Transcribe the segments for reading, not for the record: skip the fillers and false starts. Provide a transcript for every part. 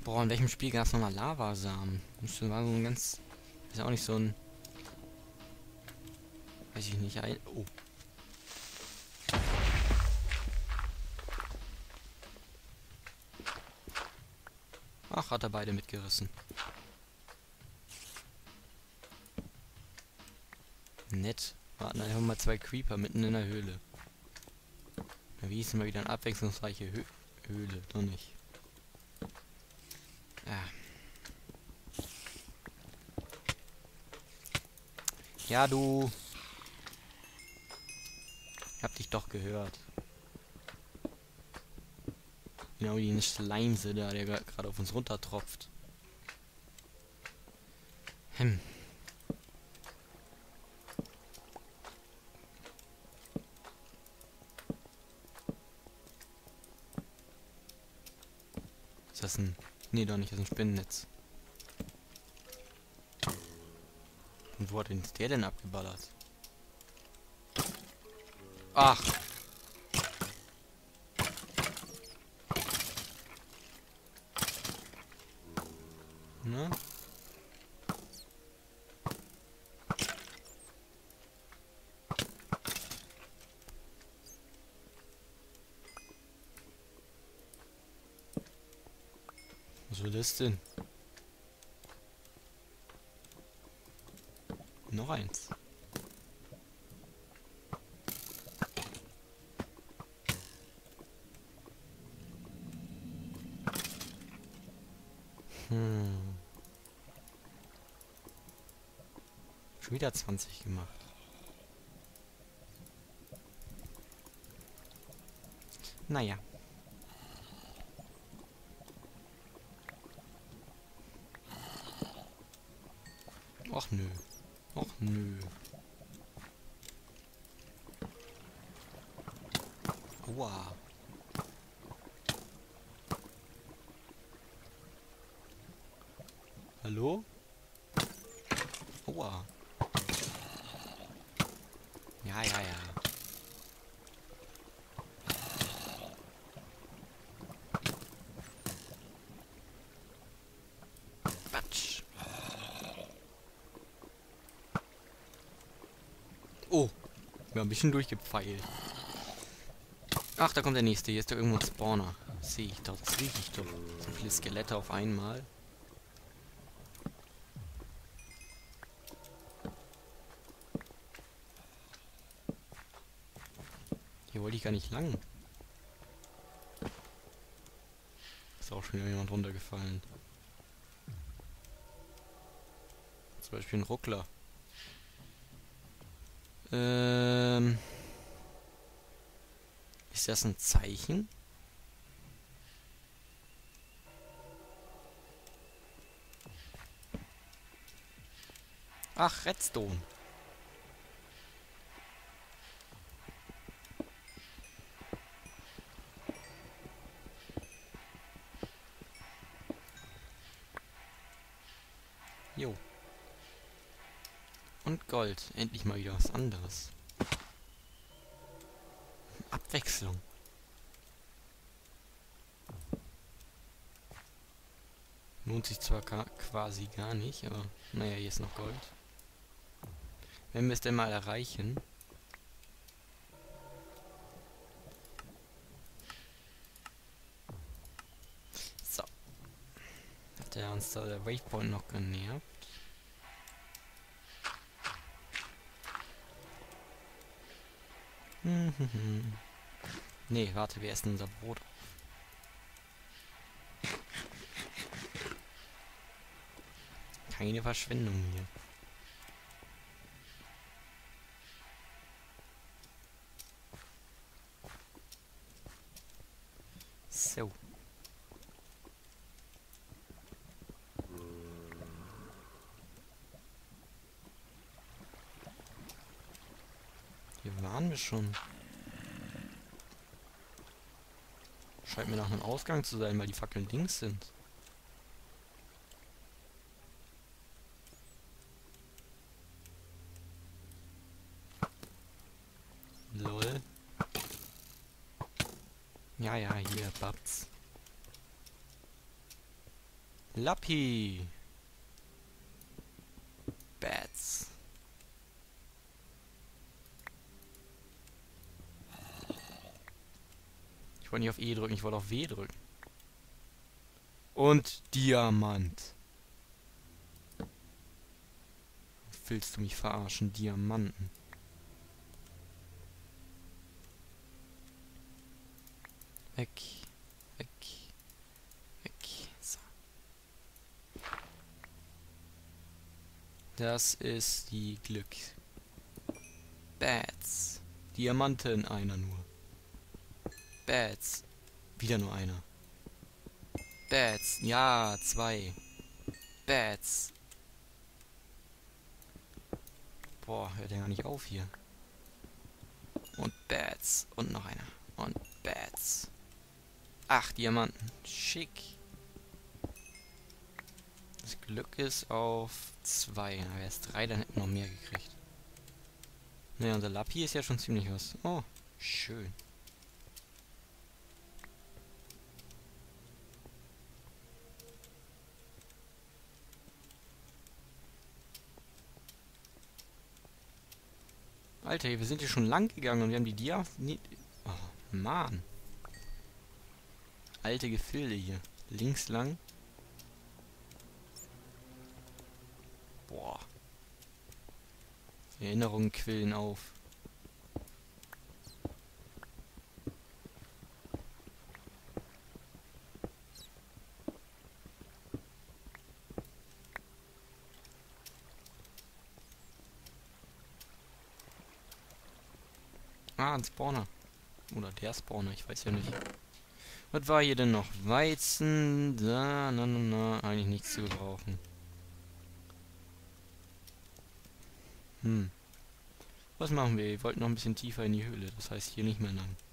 Boah, in welchem Spiel gab es nochmal Lavasamen? Das war so ein ganz... Ist ja auch nicht so ein... Weiß ich nicht, ein... Oh. Ach, hat er beide mitgerissen. Nett. Warten einfach mal zwei Creeper mitten in der Höhle. Na, wie ist mal wieder eine abwechslungsreiche Höhle, doch nicht. Ja. Ja, du. Ich hab dich doch gehört. Genau wie ein Schleimse da, der gerade auf uns runtertropft. Hm. Ist das ein... Nee, doch nicht, das ist ein Spinnennetz. Und wo hat denn der denn abgeballert? Ach! Ne? Was war das denn? Noch eins. Schon wieder 20 gemacht. Naja. Och nö. Och nö. Aua. Hallo? Aua. Ja, ja, ja. Quatsch. Oh. Wir haben ein bisschen durchgepfeilt. Ach, da kommt der nächste. Hier ist doch irgendwo ein Spawner. Das sehe ich doch. Das rieche ich doch. So viele Skelette auf einmal. Hier wollte ich gar nicht lang. Ist auch schon wieder jemand runtergefallen. Zum Beispiel ein Ruckler. Ist das ein Zeichen? Ach, Redstone. Jo. Und Gold. Endlich mal wieder was anderes. Abwechslung. Lohnt sich zwar quasi gar nicht, aber naja, hier ist noch Gold. Wenn wir es denn mal erreichen. So. Hat der uns da der Waypoint noch genervt? Nee, warte, wir essen unser Brot auf. Keine Verschwendung hier. So. Hier waren wir schon. Scheint mir nach einem Ausgang zu sein, weil die Fackeln links sind. Lol. Ja, ja, hier, Babs. Lappi. Bats. Ich wollte nicht auf E drücken, ich wollte auf W drücken. Und Diamant. Willst du mich verarschen? Diamanten. Weg. Weg. Weg. So. Das ist die Glück. Bats. Diamanten, einer nur. Bats. Wieder nur einer. Bats. Ja, 2. Bats. Boah, hört ja gar nicht auf hier. Und Bats. Und noch einer. Und Bats. 8 Diamanten. Schick. Das Glück ist auf 2. Na, wäre es 3, dann hätten wir noch mehr gekriegt. Naja, unser Lappi ist ja schon ziemlich was. Oh, schön. Alter, wir sind hier schon lang gegangen und wir haben die Dia... Nee. Oh, Mann. Alte Gefilde hier. Links lang. Boah. Erinnerungen quillen auf. Ah, ein Spawner. Oder der Spawner, ich weiß ja nicht. Was war hier denn noch? Weizen, da, na, eigentlich nichts zu gebrauchen. Was machen wir? Wir wollten noch ein bisschen tiefer in die Höhle, das heißt hier nicht mehr lang.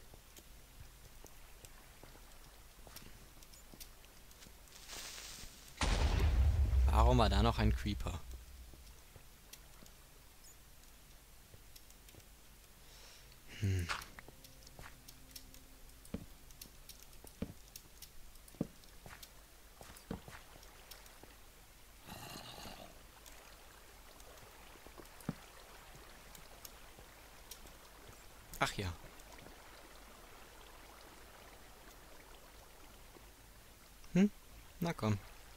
Warum war da noch ein Creeper? Ach ja. Na komm.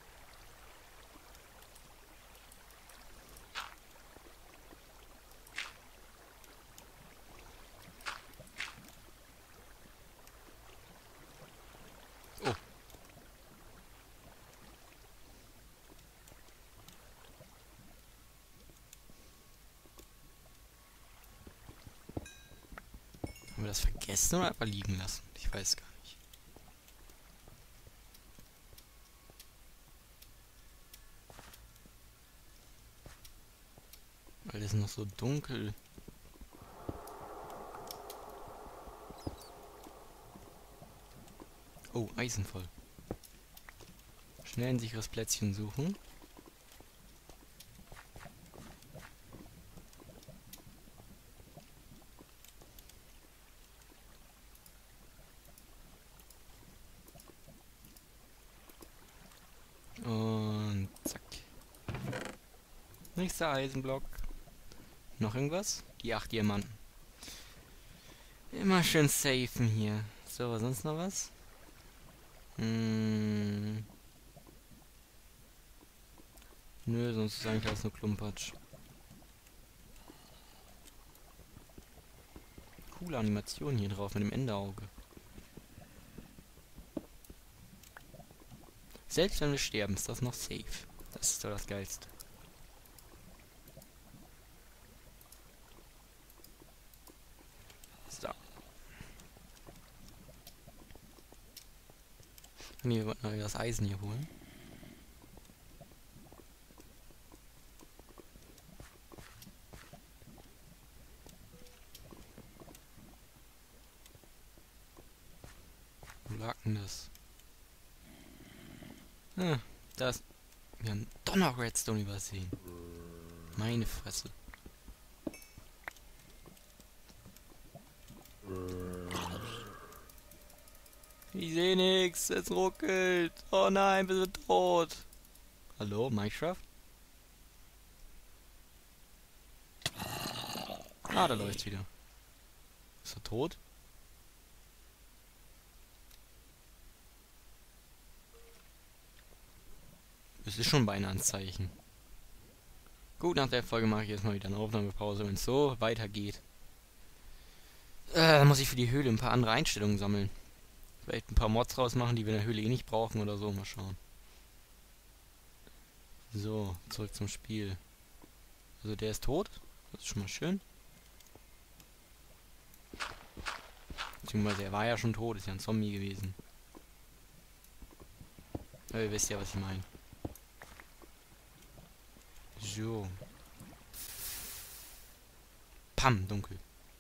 Oh. Haben wir das vergessen oder einfach liegen lassen? Ich weiß gar nicht. Alles noch so dunkel. Oh, Eisen voll. Schnell ein sicheres Plätzchen suchen. Und zack. Nächster Eisenblock. Noch irgendwas? Die 8 Diamanten. Immer schön safen hier. So, was sonst noch was? Nö, sonst ist eigentlich alles nur Klumpatsch. Coole Animation hier drauf mit dem Enderauge. Selbst wenn wir sterben, ist das noch safe. Das ist doch das Geilste. So. Nee, wir wollten noch das Eisen hier holen. Wo lag denn das? Ah, das. Wir haben doch noch Redstone übersehen. Meine Fresse. sehe nichts, es ruckelt. Oh nein, wir sind tot. Hallo, Minecraft? Ah, da läuft's wieder. Ist er tot? Es ist schon beinahe ein Zeichen. Gut, nach der Folge mache ich jetzt mal wieder eine Aufnahmepause, wenn es so weitergeht. Muss ich für die Höhle ein paar andere Einstellungen sammeln. Vielleicht ein paar Mods rausmachen, die wir in der Höhle eh nicht brauchen oder so. Mal schauen. So, zurück zum Spiel. Also der ist tot. Das ist schon mal schön. Beziehungsweise er war ja schon tot, ist ja ein Zombie gewesen. Aber ihr wisst ja, was ich meine. So. Pam, dunkel.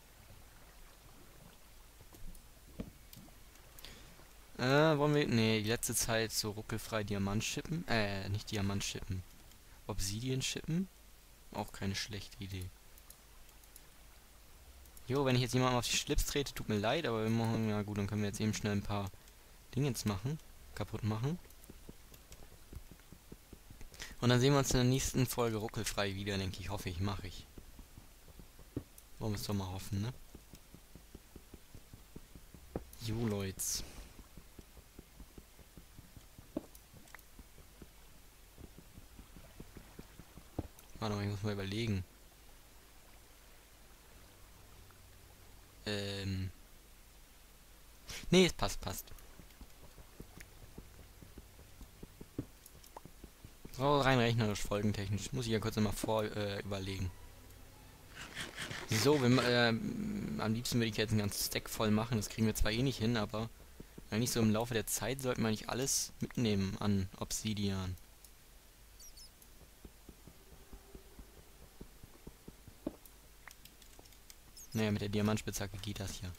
Wollen wir... Nee, die letzte Zeit so ruckelfrei Diamant schippen. Nicht Diamant schippen. Obsidian schippen. Auch keine schlechte Idee. Jo, wenn ich jetzt jemandem auf die Schlips trete, tut mir leid, aber wir machen... Ja gut, dann können wir jetzt eben schnell ein paar Dingens machen. Kaputt machen. Und dann sehen wir uns in der nächsten Folge ruckelfrei wieder, denke ich. Hoffe ich, mache ich. Wollen wir es doch mal hoffen, ne? Jo, Leute. Warte mal, ich muss mal überlegen. Nee, es passt. So, rein rechnerisch, folgentechnisch. Muss ich ja kurz einmal überlegen. So, am liebsten würde ich jetzt einen ganzen Stack voll machen. Das kriegen wir zwar eh nicht hin, aber eigentlich so im Laufe der Zeit sollten wir nicht alles mitnehmen an Obsidian. Naja, mit der Diamantspitzhacke geht das ja.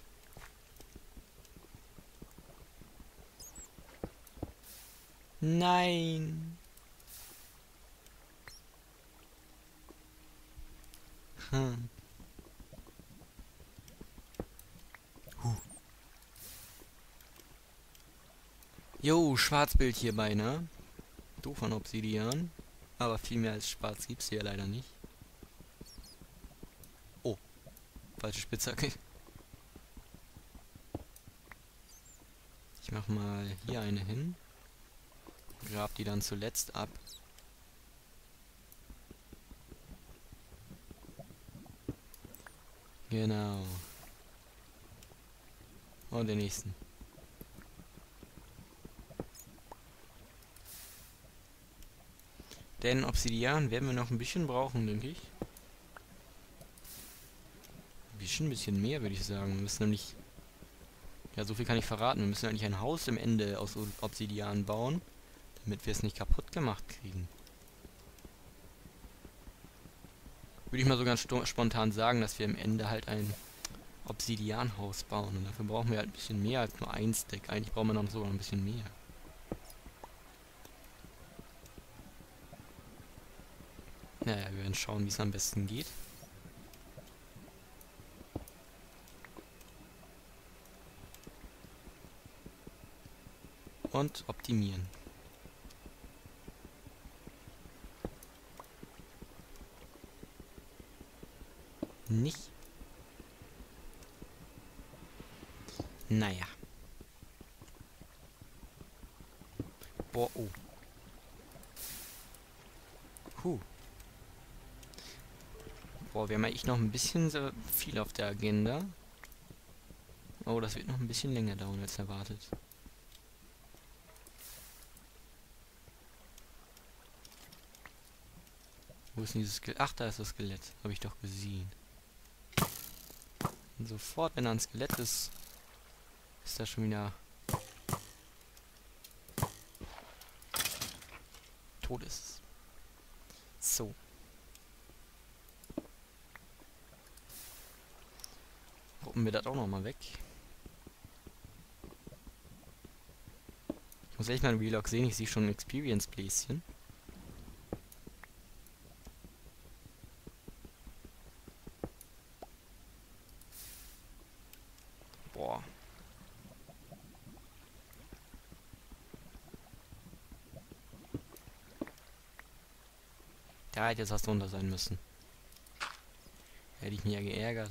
Nein! Hm. Jo, Schwarzbild hierbei, ne? Doof an Obsidian. Aber viel mehr als schwarz gibt's hier leider nicht. Oh, falsche Spitzhacke. Ich mach mal hier eine hin. Grab die dann zuletzt ab. Genau. Und den nächsten. Denn Obsidian werden wir noch ein bisschen brauchen, denke ich. Ein bisschen mehr, würde ich sagen. Wir müssen nämlich... Ja, so viel kann ich verraten. Wir müssen eigentlich ein Haus im Ende aus Obsidian bauen, damit wir es nicht kaputt gemacht kriegen. Würde ich mal so ganz spontan sagen, dass wir im Ende halt ein Obsidian-Haus bauen. Und dafür brauchen wir halt ein bisschen mehr als nur ein Stack. Eigentlich brauchen wir noch sogar ein bisschen mehr. Naja, wir werden schauen, wie es am besten geht. Und optimieren. Nicht? Naja. Boah, oh. Boah, wir haben eigentlich noch ein bisschen so viel auf der Agenda. Oh, das wird noch ein bisschen länger dauern als erwartet. Wo ist denn dieses Skelett? Ach, da ist das Skelett. Habe ich doch gesehen. Und sofort, wenn da ein Skelett ist, ist da schon wieder tot ist. So. Gucken wir das auch noch mal weg. Ich muss echt mal ein Relog sehen. Ich sehe schon ein Experience-Bläschen. Boah. Da hätte jetzt was drunter sein müssen. Hätte ich mich ja geärgert.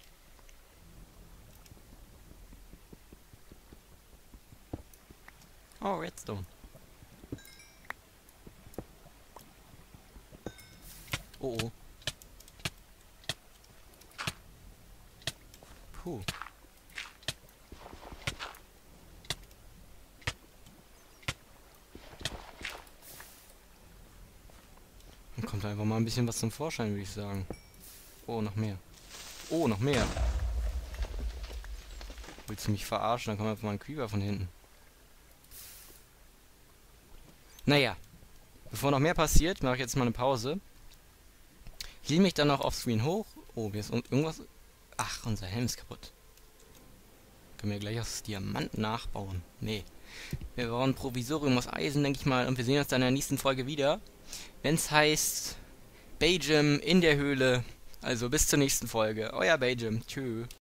Oh, Redstone. Oh, oh. Puh. Dann kommt einfach mal ein bisschen was zum Vorschein, würde ich sagen. Oh, noch mehr. Oh, noch mehr. Willst du mich verarschen? Dann kommt einfach mal ein Creeper von hinten. Naja. Bevor noch mehr passiert, mache ich jetzt mal eine Pause. Ich lehne mich dann noch offscreen hoch. Oh, hier ist irgendwas. Ach, unser Helm ist kaputt. Können wir gleich aus Diamant nachbauen. Nee. Wir bauen ein Provisorium aus Eisen, denke ich mal. Und wir sehen uns dann in der nächsten Folge wieder. Wenn es heißt Bajim in der Höhle. Also bis zur nächsten Folge. Euer Bajim. Tschüss.